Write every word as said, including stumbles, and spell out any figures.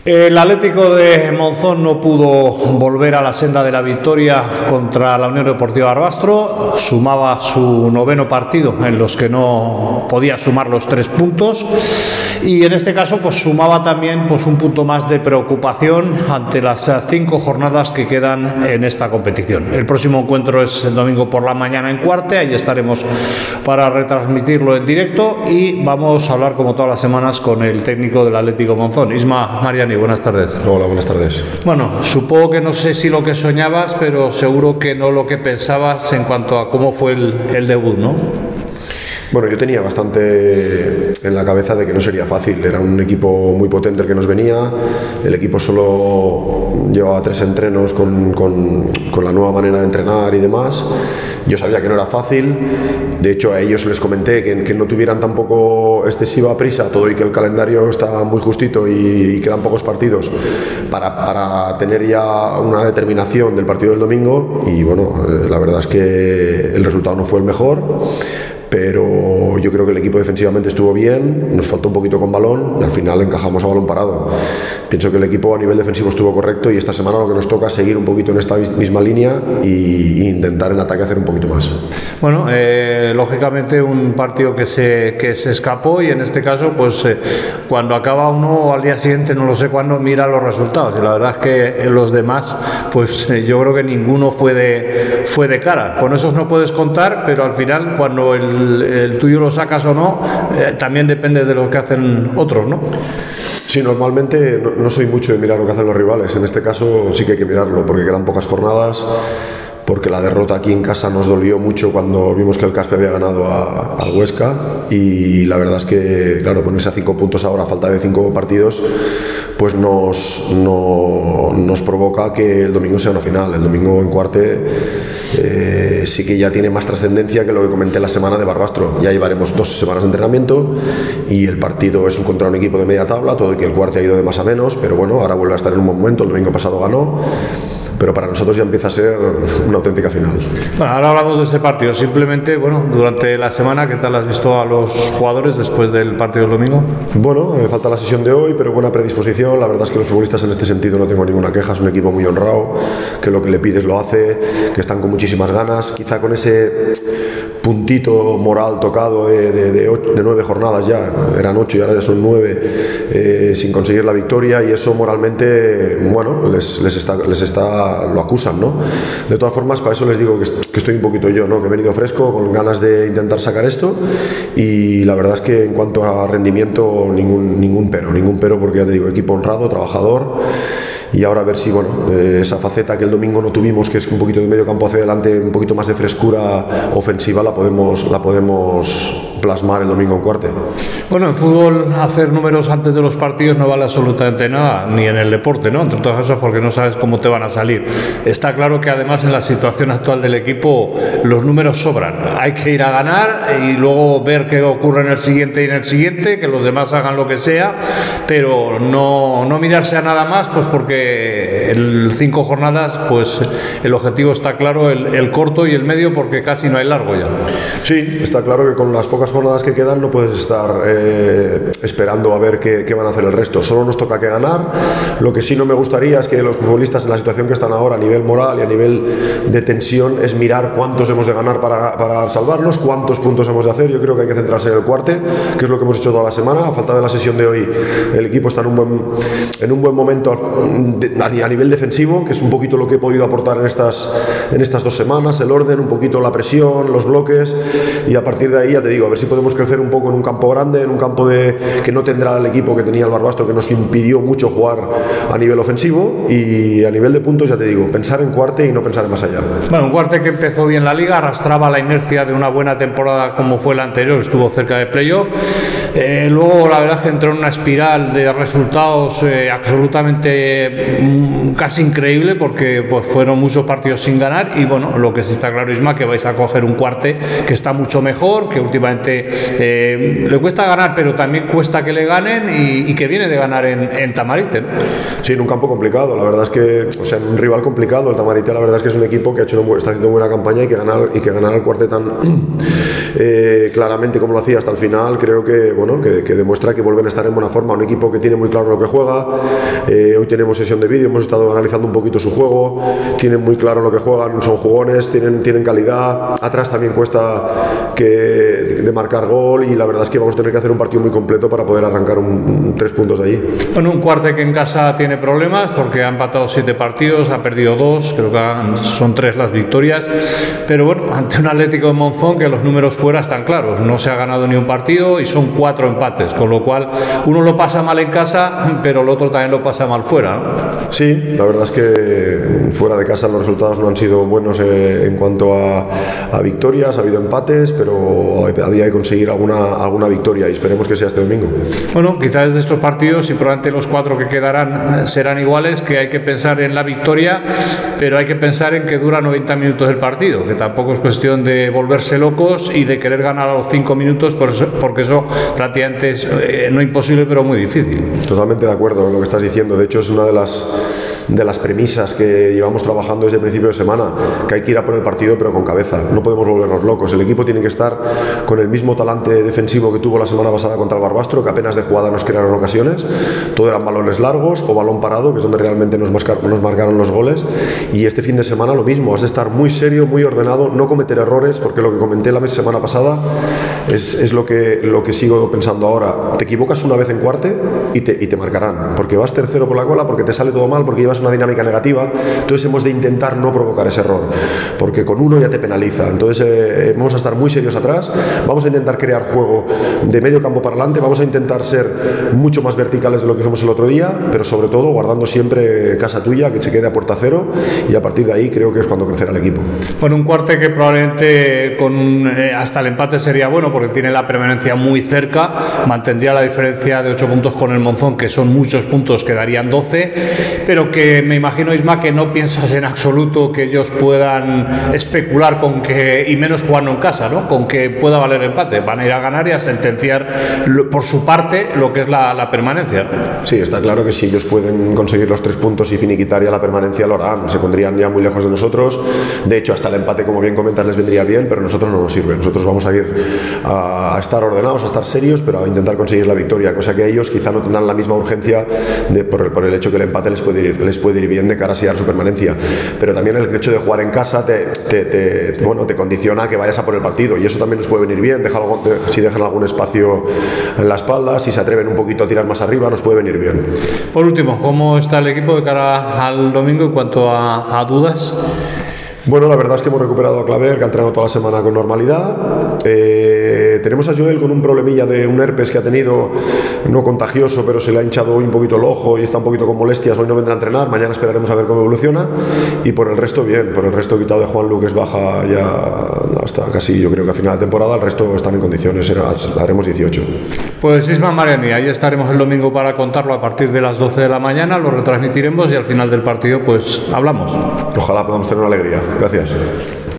El Atlético de Monzón no pudo volver a la senda de la victoria contra la Unión Deportiva Barbastro, sumaba su noveno partido en los que no podía sumar los tres puntos y en este caso pues sumaba también pues un punto más de preocupación ante las cinco jornadas que quedan en esta competición. El próximo encuentro es el domingo por la mañana en Cuarte, ahí estaremos para retransmitirlo en directo y vamos a hablar como todas las semanas con el técnico del Atlético Monzón, Isma Mariani. Buenas tardes. Hola, buenas tardes. Bueno, supongo que no sé si lo que soñabas, pero seguro que no lo que pensabas en cuanto a cómo fue el, el debut, ¿no? Bueno, yo tenía bastante en la cabeza de que no sería fácil. Era un equipo muy potente el que nos venía. El equipo solo llevaba tres entrenos con, con, con la nueva manera de entrenar y demás. Yo sabía que no era fácil. De hecho, a ellos les comenté que, que no tuvieran tampoco excesiva prisa, todo y que el calendario está muy justito y, y quedan pocos partidos para, para tener ya una determinación del partido del domingo. Y bueno, la verdad es que el resultado no fue el mejor, pero yo creo que el equipo defensivamente estuvo bien, nos faltó un poquito con balón y al final encajamos a balón parado. Pienso que el equipo a nivel defensivo estuvo correcto y esta semana lo que nos toca es seguir un poquito en esta misma línea e intentar en ataque hacer un poquito más. Bueno, eh, lógicamente un partido que se, que se escapó y en este caso pues eh, cuando acaba uno al día siguiente, no lo sé cuándo, mira los resultados y la verdad es que los demás pues eh, yo creo que ninguno fue de, fue de cara. Con esos no puedes contar, pero al final cuando el El, el tuyo lo sacas o no, eh, también depende de lo que hacen otros, ¿no? Sí, normalmente no, no soy mucho de mirar lo que hacen los rivales. En este caso sí que hay que mirarlo porque quedan pocas jornadas, porque la derrota aquí en casa nos dolió mucho cuando vimos que el Caspe había ganado a, al Huesca y la verdad es que, claro, ponerse a cinco puntos ahora a falta de cinco partidos pues nos, no, nos provoca que el domingo sea una final. El domingo en Cuarte eh, sí que ya tiene más trascendencia que lo que comenté la semana de Barbastro. Ya llevaremos dos semanas de entrenamiento y el partido es contra un equipo de media tabla, todo y que el Cuarte ha ido de más a menos, pero bueno, ahora vuelve a estar en un buen momento. El domingo pasado ganó, pero para nosotros ya empieza a ser una auténtica final. Bueno, ahora hablamos de este partido. Simplemente, bueno, durante la semana, ¿qué tal has visto a los jugadores después del partido del domingo? Bueno, me falta la sesión de hoy, pero buena predisposición. La verdad es que los futbolistas en este sentido no tengo ninguna queja. Es un equipo muy honrado, que lo que le pides lo hace, que están con muchísimas ganas, quizá con ese puntito moral tocado de, de, de, ocho, de nueve jornadas ya, eran ocho y ahora ya son nueve, eh, sin conseguir la victoria, y eso moralmente, bueno, les, les, está, les está, lo acusan, ¿no? De todas formas, para eso les digo que, que estoy un poquito yo, ¿no? Que he venido fresco, con ganas de intentar sacar esto, y la verdad es que en cuanto a rendimiento, ningún, ningún pero, ningún pero, porque ya te digo, equipo honrado, trabajador. Y ahora a ver si, bueno, eh, esa faceta que el domingo no tuvimos, que es un poquito de medio campo hacia adelante, un poquito más de frescura ofensiva, la podemos, la podemos plasmar el domingo en Cuarte. Bueno, en fútbol hacer números antes de los partidos no vale absolutamente nada, ni en el deporte, ¿no? Entre otras cosas porque no sabes cómo te van a salir. Está claro que además en la situación actual del equipo los números sobran. Hay que ir a ganar y luego ver qué ocurre en el siguiente y en el siguiente, que los demás hagan lo que sea, pero no, no mirarse a nada más, pues porque en cinco jornadas, pues el objetivo está claro, el, el corto y el medio, porque casi no hay largo ya. Sí, está claro que con las pocas jornadas que quedan no puedes estar eh, esperando a ver qué, qué van a hacer el resto. Solo nos toca que ganar. Lo que sí no me gustaría es que los futbolistas en la situación que están ahora a nivel moral y a nivel de tensión es mirar cuántos hemos de ganar para, para salvarnos, cuántos puntos hemos de hacer. Yo creo que hay que centrarse en el Cuarte, que es lo que hemos hecho toda la semana. A falta de la sesión de hoy, el equipo está en un buen, en un buen momento a nivel defensivo, que es un poquito lo que he podido aportar en estas, en estas dos semanas, el orden, un poquito la presión, los bloques, y a partir de ahí ya te digo, a ver si podemos crecer un poco en un campo grande, en un campo de, que no tendrá el equipo que tenía el Barbastro, que nos impidió mucho jugar a nivel ofensivo, y a nivel de puntos ya te digo, pensar en Cuarte y no pensar en más allá. Bueno, un Cuarte que empezó bien la liga, arrastraba la inercia de una buena temporada como fue la anterior, estuvo cerca de playoff, eh, luego la verdad es que entró en una espiral de resultados eh, absolutamente casi increíble, porque pues fueron muchos partidos sin ganar, y bueno, lo que sí está claro, Isma, que vais a coger un Cuarte que está mucho mejor, que últimamente realmente eh, le cuesta ganar, pero también cuesta que le ganen y, y que viene de ganar en, en Tamarite, ¿no? Sí, en un campo complicado, la verdad es que, o sea, en un rival complicado, el Tamarite la verdad es que es un equipo que ha hecho una, está haciendo una buena campaña y que ganar, y que ganar al Cuarte tan eh, claramente como lo hacía hasta el final, creo que, bueno, que, que demuestra que vuelven a estar en buena forma, un equipo que tiene muy claro lo que juega. Eh, hoy tenemos sesión de vídeo, hemos estado analizando un poquito su juego, tienen muy claro lo que juegan, son jugones, tienen, tienen calidad, atrás también cuesta que, de marcar gol y la verdad es que vamos a tener que hacer un partido muy completo para poder arrancar un, un, tres puntos de allí. Bueno, un Cuarte que en casa tiene problemas porque ha empatado siete partidos, ha perdido dos, creo que han, son tres las victorias, pero bueno, ante un Atlético de Monzón que los números fuera están claros, no se ha ganado ni un partido y son cuatro empates, con lo cual uno lo pasa mal en casa, pero el otro también lo pasa mal fuera, ¿no? Sí, la verdad es que fuera de casa los resultados no han sido buenos eh, en cuanto a, a victorias, ha habido empates, pero había que conseguir alguna, alguna victoria y esperemos que sea este domingo. Bueno, quizás de estos partidos y probablemente los cuatro que quedarán serán iguales, que hay que pensar en la victoria, pero hay que pensar en que dura noventa minutos el partido, que tampoco es cuestión de volverse locos y de querer ganar a los cinco minutos, porque eso prácticamente es eh, no imposible, pero muy difícil. Totalmente de acuerdo con lo que estás diciendo, de hecho es una de las de las premisas que llevamos trabajando desde el principio de semana, que hay que ir a por el partido pero con cabeza, no podemos volvernos locos, el equipo tiene que estar con el mismo talante defensivo que tuvo la semana pasada contra el Barbastro, que apenas de jugada nos crearon ocasiones, todo eran balones largos o balón parado, que es donde realmente nos, marcar, nos marcaron los goles, y este fin de semana lo mismo, has de estar muy serio, muy ordenado, no cometer errores, porque lo que comenté la semana pasada es, es lo, que, lo que sigo pensando ahora, te equivocas una vez en Cuarte y te, y te marcarán, porque vas tercero por la cola, porque te sale todo mal, porque llevas una dinámica negativa, entonces hemos de intentar no provocar ese error, porque con uno ya te penaliza, entonces eh, vamos a estar muy serios atrás, vamos a intentar crear juego de medio campo para adelante, vamos a intentar ser mucho más verticales de lo que hicimos el otro día, pero sobre todo guardando siempre casa tuya, que se quede a puerta cero, y a partir de ahí creo que es cuando crecerá el equipo. Bueno, un Cuarte que probablemente con eh, hasta el empate sería bueno, porque tiene la permanencia muy cerca, mantendría la diferencia de ocho puntos con el Monzón, que son muchos puntos, quedarían doce, pero que me imagino, Isma, que no piensas en absoluto que ellos puedan especular con que, y menos jugando en casa, ¿no?, con que pueda valer empate, van a ir a ganar y a sentenciar por su parte lo que es la, la permanencia. Sí, está claro que si ellos pueden conseguir los tres puntos y finiquitar ya la permanencia lo harán, se pondrían ya muy lejos de nosotros, de hecho hasta el empate, como bien comentas, les vendría bien, pero a nosotros no nos sirve, nosotros vamos a ir a, a estar ordenados, a estar serios, pero a intentar conseguir la victoria, cosa que ellos quizá no tendrán la misma urgencia de, por, por el hecho que el empate les puede ir, les puede ir bien de cara a sellar su permanencia, pero también el hecho de jugar en casa te, te, te, bueno, te condiciona a que vayas a por el partido, y eso también nos puede venir bien, deja algo, de, si dejan algún espacio en la espalda, si se atreven un poquito a tirar más arriba, nos puede venir bien. Por último, ¿cómo está el equipo de cara al domingo en cuanto a, a dudas? Bueno, la verdad es que hemos recuperado a Claver, que ha entrenado toda la semana con normalidad. Eh, tenemos a Joel con un problemilla de un herpes que ha tenido, no contagioso, pero se le ha hinchado hoy un poquito el ojo y está un poquito con molestias. Hoy no vendrá a entrenar, mañana esperaremos a ver cómo evoluciona. Y por el resto, bien. Por el resto, quitado de Juan Lu, que es baja ya hasta casi, yo creo que a final de temporada, el resto están en condiciones. Haremos dieciocho. Pues Isma, madre mía, ahí estaremos el domingo para contarlo a partir de las doce de la mañana, lo retransmitiremos y al final del partido, pues hablamos. Ojalá podamos tener una alegría. Gracias.